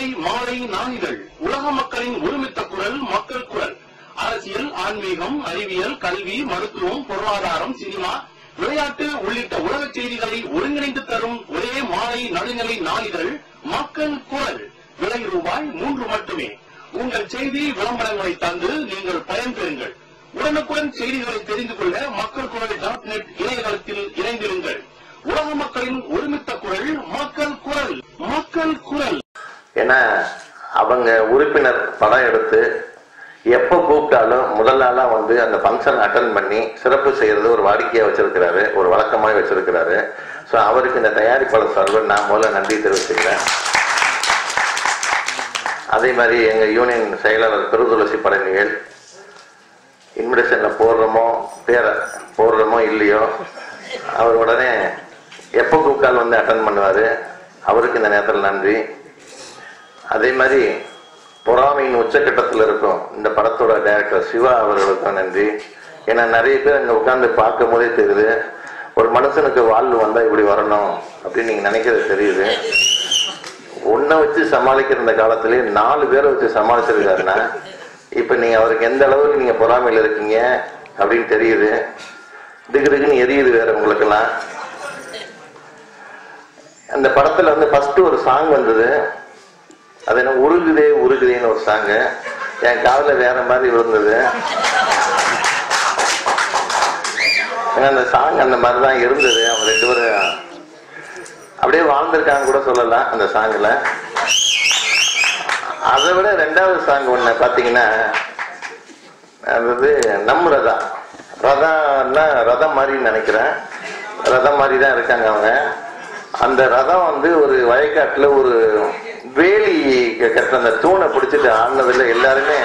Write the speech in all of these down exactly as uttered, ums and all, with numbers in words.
காலை மாலை நாளிதழ் உலக மக்களின் ஒருமித்த குரல், மக்கள் குரல். அரசியல், ஆன்மீகம், அறிவியல், கல்வி, மருத்துவம், பொருளாதாரம், சினிமா, விளையாட்டு உள்ளிட்ட உலக செய்திகளை ஒருங்கிணைந்து தரும் ஒரே மாலை நடுநிலை நாளிதழ் மக்கள் குரல். விலை ரூபாய் மூன்று மட்டுமே. உங்கள் செய்தி விளம்பரங்களை தந்து நீங்கள் பயன்பெறுங்கள். உடனுக்குடன் செய்திகளை தெரிந்து கொள்ள மக்கள் குரல் டாட் நெட் இணையதளத்தில் இணைந்திருங்கள். உலக மக்களின் ஒருமித்த குரல், மக்கள் குரல். மக்கள் குரல். ஏன்னா அவங்க உறுப்பினர் படம் எடுத்து எப்ப கூப்பிட்டாலும் முதல் நாளா வந்து அந்த ஃபங்க்ஷன் அட்டன் பண்ணி சிறப்பு செய்யறது ஒரு வாடிக்கையா வச்சிருக்கிறாரு, ஒரு வழக்கமாக வச்சிருக்கிறாரு. ஸோ அவருக்கு இந்த தயாரிப்பாளர் சார்பில் நான் முதல்ல நன்றி தெரிவிச்சுக்கிறேன். அதே மாதிரி எங்க யூனியன் செயலாளர் பெருதுளசி பழனிகள் இன்விடேஷன்ல போடுறோமோ பேர போடுறோமோ இல்லையோ அவர் உடனே எப்போ கூப்பிட்டாலும் வந்து அட்டன் பண்ணுவாரு. அவருக்கு இந்த நேரத்தில் நன்றி. அதே மாதிரி பொறாமையின் உச்சக்கட்டத்தில் இருக்கும் இந்த படத்தோட டைரக்டர் சிவா அவர்களுக்கும் நன்றி. ஏன்னா நிறைய பேர் அங்கே உட்கார்ந்து பார்க்கும் போதே தெரியுது ஒரு மனுஷனுக்கு வாழ்வு வந்தா இப்படி வரணும் அப்படின்னு நீங்க நினைக்கிறது தெரியுது. ஒன்ன வச்சு சமாளிக்கிற இந்த காலத்திலேயே நாலு பேரை வச்சு சமாளிச்சிருக்காருன்னா இப்ப நீங்க அவருக்கு எந்த அளவுக்கு நீங்க பொறாமையில் இருக்கீங்க அப்படின்னு தெரியுது. திகுதுக்குன்னு எரியுது வேற உங்களுக்கெல்லாம். அந்த படத்துல வந்து ஃபர்ஸ்ட் ஒரு சாங் வந்தது. அது என்ன உருகுதே உருகுதேன்னு ஒரு சாங்கு என் காதுல வேற மாதிரி விழுந்தது. ஏன்னா அந்த சாங் அந்த மாதிரிதான் இருந்தது. அவங்க ரெண்டு பேரும் அப்படியே வாழ்ந்திருக்காங்க கூட சொல்லலாம் அந்த சாங்ல. அதை விட ரெண்டாவது சாங் ஒண்ணு பாத்தீங்கன்னா அதாவது நம்ம ரதா ரதம்னா ரதம் மாதிரி நினைக்கிறேன். ரதம் மாதிரி தான் இருக்காங்க அவங்க. அந்த ரதம் வந்து ஒரு வயக்காட்டுல ஒரு வேலி கட்டுற அந்த தூணை பிடிச்சிட்டு ஆடினதுல எல்லாருமே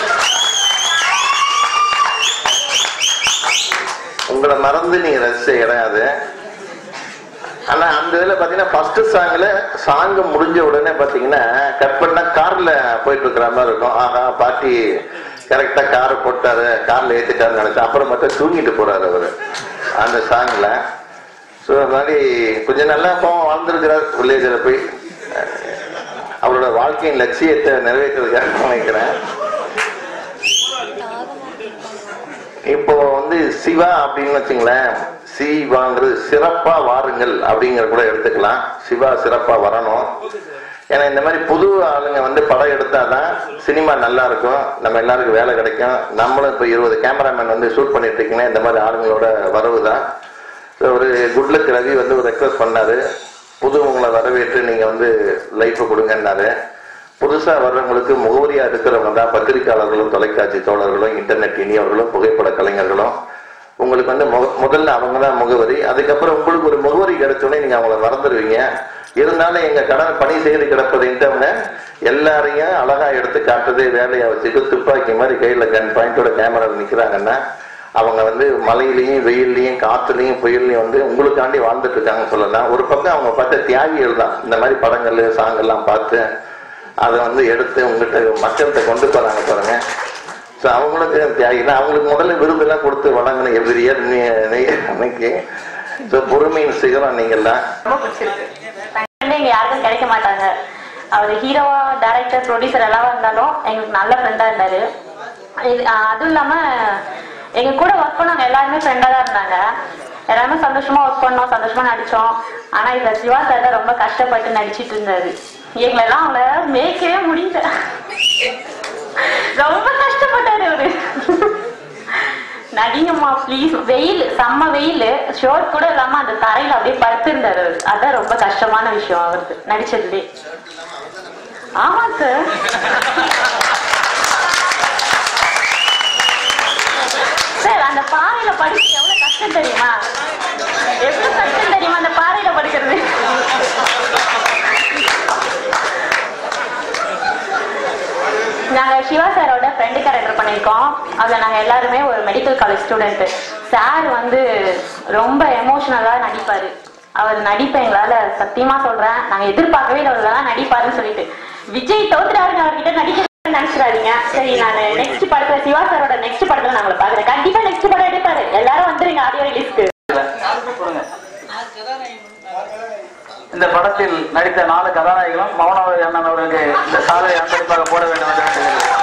உங்களை மறந்து நீங்க ரசிச்ச இடம் அது. ஆனா அந்த இதுல பாத்தீங்கன்னா ஃபர்ஸ்ட் சாங்ல சாங் முடிஞ்ச உடனே பாத்தீங்கன்னா கட் பண்ணா கார்ல போயிட்டு இருக்கிற மாதிரி இருக்கும். ஆஹா பாட்டி கரெக்டா காரை போட்டாரு, கார்ல ஏத்திட்டாருன்னு நினைச்சேன். அப்புறம் மட்டும் தூங்கிட்டு போறாரு அவரு அந்த சாங்ல. ஸோ அது மாதிரி கொஞ்சம் நல்லா போவோம் வாழ்ந்துருக்கிறார் வில்லேஜில் போய் அவரோட வாழ்க்கையின் லட்சியத்தை நிறைவேற்றுறதுக்காக நினைக்கிறேன். இப்போ வந்து சிவா அப்படின்னு வச்சுங்களேன், சிவாங்கிறது சிறப்பா வாருங்கள் அப்படிங்கிற கூட எடுத்துக்கலாம். சிவா சிறப்பா வரணும். ஏன்னா இந்த மாதிரி புது ஆளுங்க வந்து படம் எடுத்தாதான் சினிமா நல்லா இருக்கும், நம்ம எல்லாருக்கும் வேலை கிடைக்கும். நம்மளும் இப்போ இருபது கேமராமேன் வந்து ஷூட் பண்ணிட்டு இருக்கீங்கன்னா இந்த மாதிரி ஆளுங்களோட வரவுதான். ஒரு குட்லக் ரவி வந்து ஒரு ரெக்வஸ்ட் பண்ணாரு, புதுவங்களை வரவேற்று நீங்க வந்து லைஃப் கொடுங்கன்னாரு. புதுசா வர்றவங்களுக்கு முகவரியா இருக்கிறவங்க தான் பத்திரிகையாளர்களும், தொலைக்காட்சி தோழர்களும், இன்டர்நெட் இனியவர்களும், புகைப்பட கலைஞர்களும். உங்களுக்கு வந்து முதல்ல அவங்க தான் முகவரி. அதுக்கப்புறம் உங்களுக்கு ஒரு முகவரி கிடைச்சோடனே நீங்க அவங்கள மறந்துடுவீங்க. இருந்தாலும் எங்க கடன் பணி செய்து கிடப்பதுன்றவங்க எல்லாரையும் அழகா எடுத்து காட்டுறதே வேலையா வச்சுட்டு துப்பாக்கி மாதிரி கையில கன் பாயிண்டோட கேமரா நிக்கிறாங்கன்னா அவங்க வந்து மழையிலையும் வெயில்லையும் காத்துலையும் புயல்லையும் வந்து உங்களுக்காண்டி வாழ்ந்துட்டு இருக்காங்கன்னு சொல்லலாம். ஒரு பக்கம் அவங்க பார்த்த தியாகிகள் தான் இந்த மாதிரி படங்கள் சாங்கெல்லாம் பார்த்து அதை வந்து எடுத்து உங்ககிட்ட மக்கள்கிட்ட கொண்டு போறாங்க பாருங்க. ஸோ அவங்களுக்கு தியாகி தான். அவங்களுக்கு முதல்ல விருதெல்லாம் கொடுத்து வழங்கணும் எவ்ரி இயர் அன்னைக்கு. ஸோ பொறுமையின் சிகரம் நீங்கள்லாம். யாருக்கும் கிடைக்க மாட்டாங்க. அவர் ஹீரோவா டைரக்டர் ப்ரொடியூசர் எல்லாம் இருந்தாலும் எங்களுக்கு நல்ல ஃப்ரெண்டா இருந்தாரு. அதுவும் இல்லாம எங்க கூட ஒர்க் பண்ணவங்க எல்லாருமே ஃப்ரெண்டா தான் இருந்தாங்க. எல்லாருமே சந்தோஷமா ஒர்க் பண்ணோம், சந்தோஷமா நடிச்சோம். ஆனா இந்த சிவா சார் தான் ரொம்ப கஷ்டப்பட்டு நடிச்சிட்டு இருந்தாரு. எங்களெல்லாம் அவங்கள மேய்க்கவே முடியல, ரொம்ப கஷ்டப்பட்டாரு அவரு. நடிங்கம்மா ப்ளீஸ், வெயில் செம்ம வெயில், ஷோட் கூட இல்லாம அந்த தரையில அப்படியே படுத்திருந்தாரு அவரு. அதான் ரொம்ப கஷ்டமான விஷயம் அவருக்கு நடிச்சதுலே. ஆமா சார், சார் அந்த பாறையில படிக்க எவ்வளவு கஷ்டம் தெரியுமா? எவ்வளவு கஷ்டம் தெரியுமா அந்த பாறையில படிக்கிறது? நாங்க சிவா சாரோட ஃப்ரெண்டு கேரக்டர் பண்ணியிருக்கோம். அதுல நாங்க எல்லாருமே ஒரு மெடிக்கல் காலேஜ் ஸ்டூடெண்ட். சார் வந்து ரொம்ப எமோஷனலா நடிப்பாரு. அவர் நடிப்பை எங்களால சத்தியமா சொல்றேன், நாங்க எதிர்பார்க்கவே இல்லை அவர்தான் நடிப்பாருன்னு சொல்லிட்டு. விஜய் தோத்துறாருங்க அவர்கிட்ட நடிக்க நினைச்சிடாதீங்க. சரி, நான் நெக்ஸ்ட் படத்துல சிவா சாரோட நெக்ஸ்ட் படத்துல நாங்களை பாக்குறேன். கண்டிப்பா நெக்ஸ்ட் படம் எடுப்பாரு. எல்லாரும் வந்துருங்க ஆடியோ ரிலீஸ்க்கு. இந்த படத்தில் நடித்த நாலு கதாநாயகளும் மௌனம் அண்ணன் அவர்களுக்கு இந்த சாதனை அன்பளிப்பாக போட வேண்டும் என்று வேண்டுகிறேன்.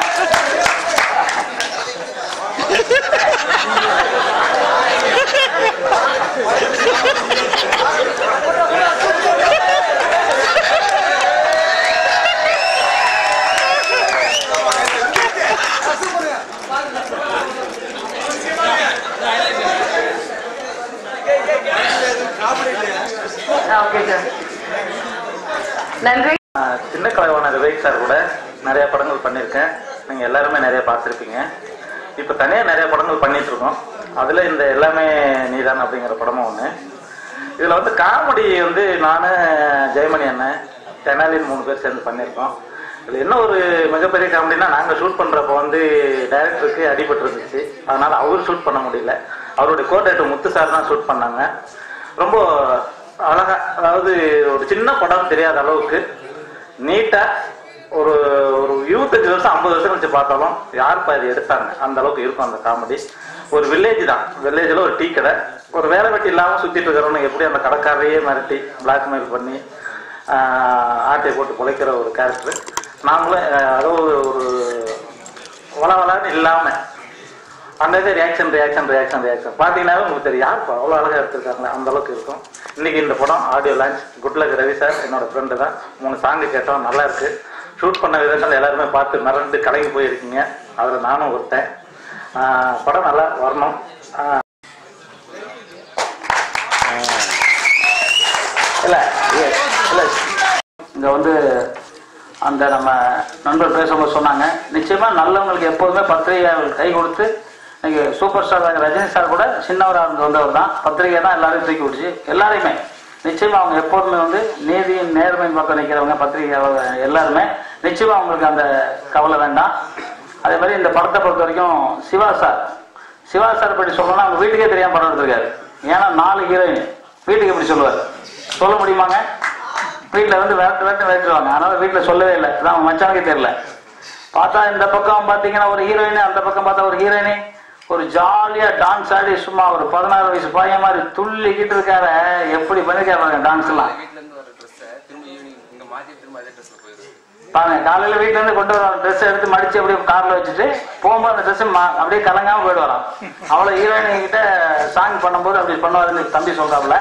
நன்றி. சின்ன கலைவான விவேக் சார் கூட நிறைய படங்கள் பண்ணியிருக்கேன். நீங்க எல்லாருமே நிறைய பார்த்துருப்பீங்க. இப்ப தனியா நிறைய படங்கள் பண்ணிட்டு இருக்கோம். அதுல இந்த எல்லாமே நீதான் அப்படிங்கிற படமும் ஒண்ணு. இதுல வந்து காமெடி வந்து நானு ஜெயமணி அண்ணன் தெனாலின் மூணு பேர் சேர்ந்து பண்ணியிருக்கோம். இதுல என்ன ஒரு மிகப்பெரிய காமெடினா, நாங்க ஷூட் பண்றப்ப வந்து டைரக்டருக்கு அடிபட்டு இருந்துச்சு. அதனால அவரு ஷூட் பண்ண முடியல. அவருடைய கோஆர்டினேட்டர் முத்து சார் தான் ஷூட் பண்ணாங்க. ரொம்ப அழகா, அதாவது ஒரு சின்ன படம் தெரியாத அளவுக்கு நீட்டா ஒரு ஒரு இருபத்தஞ்சு வருஷம் ஐம்பது வருஷம் கழிச்சு பார்த்தாலும் யாருப்பா இது எடுத்தாங்க அந்த அளவுக்கு இருக்கும் அந்த காமெடி. ஒரு வில்லேஜ் தான், வில்லேஜ்ல ஒரு டீ கடை, ஒரு வேலை வெட்டி இல்லாம சுத்திட்டு இருக்கிறவங்க எப்படி அந்த கடைக்காரையே மிரட்டி பிளாக்மெயில் பண்ணி ஆட்டையை போட்டு குலைக்கிற ஒரு கேரக்டர். நாமளும் அதாவது ஒரு வளவலான்னு இல்லாம அந்த இது ரியாக்ஷன் ரியாக்ஷன் ரியாக்ஷன் ரியாக்ஷன் பார்த்தீங்கன்னாவே உங்களுக்கு தெரியும் யாருப்பா அவ்வளோ அழகாக எடுத்திருக்காங்களே அந்த அளவுக்கு இருக்கும். இன்னைக்கு இந்த படம் audio launch. Good luck Ravi sir, என்னோட ஃப்ரெண்டு தான். மூணு சாங்கு கேட்டோம், நல்லா இருக்கு. ஷூட் பண்ண விதங்கள் எல்லாருமே பார்த்து மிரண்டு கலங்கி போயிருக்கீங்க. அதில் நானும் ஒருத்தேன். படம் நல்லா வரணும். இல்லை இல்லை இங்கே வந்து அந்த நம்ம நண்பர் பேசும்போது சொன்னாங்க, நிச்சயமா நல்லவங்களுக்கு எப்போதுமே பத்திரிகையாளர்கள் கை கொடுத்து, இன்னைக்கு சூப்பர் ஸ்டார் ரஜினி சார் கூட சின்னவராக இருந்து வந்தவர் தான். பத்திரிகை தான் எல்லாரையும் தூக்கி விடுச்சு. எல்லாரையுமே நிச்சயமா அவங்க எப்போதுமே வந்து நீதியின் நேர்மையின் பக்கம் நிற்கிறவங்க பத்திரிகையாளர் எல்லாருமே. நிச்சயமா அவங்களுக்கு அந்த கவலை வேண்டாம். அதே மாதிரி இந்த படத்தை பொறுத்த வரைக்கும் சிவா சார் சிவா சார் பற்றி சொல்லணும்னா அவங்க வீட்டுக்கே தெரியாம படம் எடுத்திருக்காரு. ஏன்னா நாலு ஹீரோயின் வீட்டுக்கு எப்படி சொல்லுவார், சொல்ல முடியுமாங்க? வீட்டில் வந்து விரட்டு விரட்டு விரட்டுவாங்க. அதனால வீட்டில் சொல்லவே இல்லை. அதான் மச்சானுக்கே தெரியல. பார்த்தா இந்த பக்கம் பார்த்தீங்கன்னா ஒரு ஹீரோயின், அந்த பக்கம் பார்த்தா ஒரு ஹீரோயினி, ஒரு ஜாலியா டான்ஸ் ஆடி சும்மா ஒரு பதினாறு வயசு பையன் மாதிரி துள்ளிக்கிட்டு இருக்கார. எப்படி பண்ணிருக்காரு டான்ஸ் எல்லாம் பாருங்க. காலையில வீட்டுல இருந்து கொண்டு வர ட்ரெஸ் எடுத்து மடிச்சு அப்படியே கார்ல வச்சுட்டு போகும்போது அந்த ட்ரெஸ் அப்படியே கலங்காம போயிட்டு வரான். அவ்வளவு ஹீரோயின் கிட்ட சாங் பண்ணும்போது அப்படி பண்ணுவாருன்னு தம்பி சொல்றாப்புல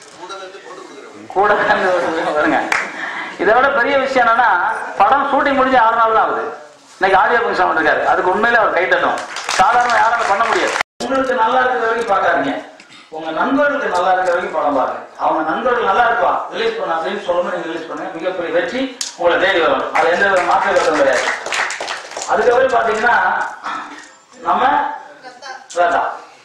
கூட வருங்க. இதை விட பெரிய விஷயம் என்னன்னா, படம் ஷூட்டிங் முடிஞ்சு ஆறு நாள் தான் ஆகுது. இன்னைக்கு ஆடியோ ஃபங்க்ஷன் பண்ணிருக்காரு. அதுக்கு உண்மையிலே அவர் கை தட்டும். சாதாரண யாரால பண்ண முடியாது. உங்களுக்கு நல்லா இருக்கிற வரைக்கும் பாக்காதீங்க, உங்க நண்பர்களுக்கு நல்லா இருக்கிற வரைக்கும் படம் பாருங்க. அவங்க நண்பர்கள் நல்லா இருப்பா ரிலீஸ் பண்ண அப்படின்னு சொல்லணும், நீங்க ரிலீஸ் பண்ணுங்க. மிகப்பெரிய வெற்றி உங்களை தேடி வரும். அது எந்த வித மாற்ற கருத்தும் கிடையாது. அதுக்கப்புறம் பாத்தீங்கன்னா நம்ம ரதா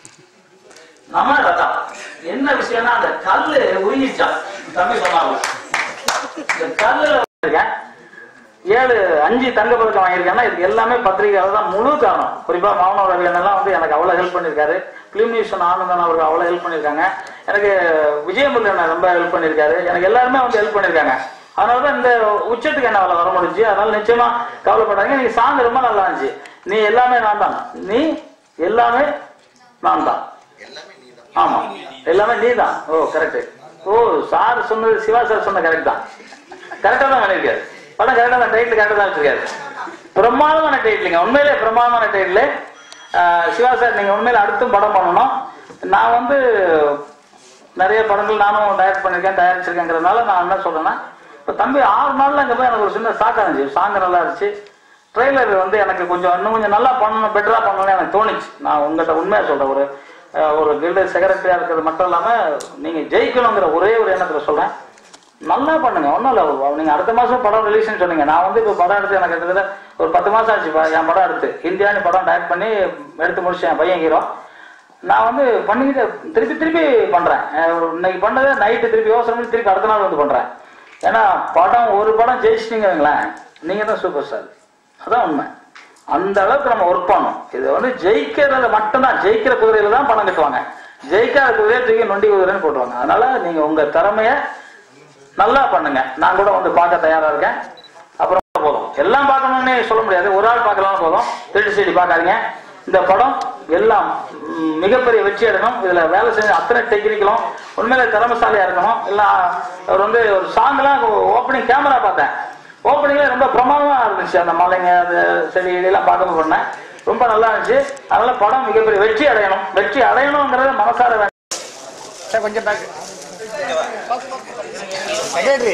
நம்ம ரதா என்ன விஷயம்னா, அந்த கல்லு உயிரிச்சான் தம்பி சொன்னாங்க. இந்த கல்லுல இருக்கேன் ஏழு அஞ்சு தங்க பதக்கம் வாங்கியிருக்கேன்னா இதுக்கு எல்லாமே பத்திரிகையாளர் தான் முழு காரணம். குறிப்பா மௌன ரவி எல்லாம் வந்து எனக்கு அவ்வளவு ஹெல்ப் பண்ணிருக்காரு. பிலிம் நியூஷன் ஆனந்தன் அவருக்கு அவ்வளவு ஹெல்ப் பண்ணிருக்காங்க. எனக்கு விஜயமுருகன் ரொம்ப ஹெல்ப் பண்ணிருக்காரு. எனக்கு எல்லாருமே வந்து ஹெல்ப் பண்ணிருக்காங்க. அதனாலதான் இந்த உச்சத்துக்கு என்ன வர முடிஞ்சு. அதனால நிச்சயமா கவலைப்படாங்க. நீ சாங் ரொம்ப நல்லா இருந்துச்சு. நீ எல்லாமே நான் தான், நீ எல்லாமே நான் தான். ஆமா எல்லாமே நீ தான். ஓ கரெக்ட். ஓ சார் சொன்னது, சிவா சார் சொன்ன கரெக்ட் தான். கரெக்டா தான் பண்ணிருக்காரு. படம் கரெக்டா தான், டைட்டில் கரெக்டா தான் வச்சிருக்காரு. பிரமாதமான டைட்டிலுங்க, உண்மையிலே பிரமாதமான டைட்டில். சிவா சார் நீங்க உண்மையில அடுத்தும் படம் பண்ணணும். நான் வந்து நிறைய படங்கள் நானும் டைரக்ட் பண்ணிருக்கேன், தயாரிச்சிருக்கேங்கிறதுனால நான் என்ன சொல்றேன்னா, இப்ப தம்பி ஆறு நாள்ல அங்க போய் எனக்கு ஒரு சின்ன ஷாக் இருந்துச்சு. சாங் நல்லா இருந்துச்சு. ட்ரெய்லர் வந்து எனக்கு கொஞ்சம் இன்னும் கொஞ்சம் நல்லா பண்ணணும், பெட்டரா பண்ணணும்னு எனக்கு தோணுச்சு. நான் உங்ககிட்ட உண்மையா சொல்றேன். ஒரு ஒரு கில்டர் செக்ரட்டரியா இருக்கிறது மட்டும் இல்லாம நீங்க ஜெயிக்கணுங்கிற ஒரே ஒரு எண்ணத்துல சொல்றேன். நல்லா பண்ணுங்க, ஒன்றும் இல்லை. நீங்க அடுத்த மாசம் படம் ரிலீஸ்ன்னு சொன்னீங்க. நான் வந்து இப்போ படம் எடுத்து எனக்கு கிட்டத்தட்ட ஒரு பத்து மாசம் ஆச்சு என் படம் எடுத்து. இந்தியான்னு படம் டைரக்ட் பண்ணி எடுத்து முடிச்சேன். பையன் ஹீரோ. நான் வந்து பண்ணிக்கிட்டு திருப்பி திருப்பி பண்றேன். இன்னைக்கு பண்ணதை நைட்டு திருப்பி யோசனை பண்ணி திருப்பி அடுத்த நாள் வந்து பண்றேன். ஏன்னா படம் ஒரு படம் ஜெயிச்சிட்டீங்களேன், நீங்க தான் சூப்பர் ஸ்டார். அதான் உண்மை. அந்த அளவுக்கு நம்ம ஒர்க் பண்ணணும். இது வந்து ஜெயிக்கிறதுல மட்டும்தான், ஜெயிக்கிற குதிரையில தான் பணம் கட்டுவாங்க. ஜெயிக்காத குதிரையை தூக்கி நொண்டி குதிரைன்னு போட்டுவாங்க. அதனால நீங்க உங்க திறமைய நல்லா பண்ணுங்க. நான் கூட வந்து பார்க்க தயாரா இருக்கேன். அப்புறம் போதும், எல்லாம் பார்க்கணும்னு சொல்ல முடியாது. ஒரு ஆள் பார்க்கலாம் போதும். திருட்டு சைடி பார்க்காதீங்க. இந்த படம் எல்லாம் மிகப்பெரிய வெற்றி அடையணும். இதுல வேலை செஞ்ச அத்தனை டெக்னிக்கலும் உண்மையில திறமசாலியா இருக்கணும். இல்ல அவர் வந்து ஒரு சாங்லாம் ஓப்பனிங் கேமரா பார்த்தேன், ஓப்பனிங்ல ரொம்ப பிரமாதமா இருந்துச்சு. அந்த மலைங்க அந்த செடி எல்லாம் பார்க்க பண்ணேன், ரொம்ப நல்லா இருந்துச்சு. அதனால படம் மிகப்பெரிய வெற்றி அடையணும். வெற்றி அடையணுங்கிறத மனசார வேணும். கொஞ்சம் back secretary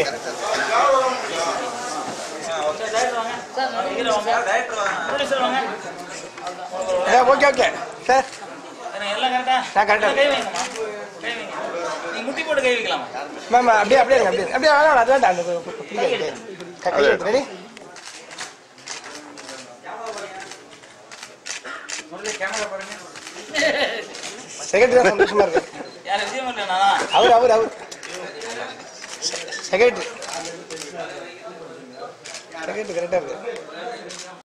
okay okay sir நான் கரெக்டா முட்டி போட்டு கை வைக்கலாமா மேம்? அப்படியே அப்படியே அப்படியே அப்படியே அது வேண்டாம். ரெடி செக்ரட்டரி தான் சந்தோஷமா இருக்கு. அவர் அவர் அவர் செக்ரட்டரி செக்ரட்டரி கரெக்டா இருக்கு.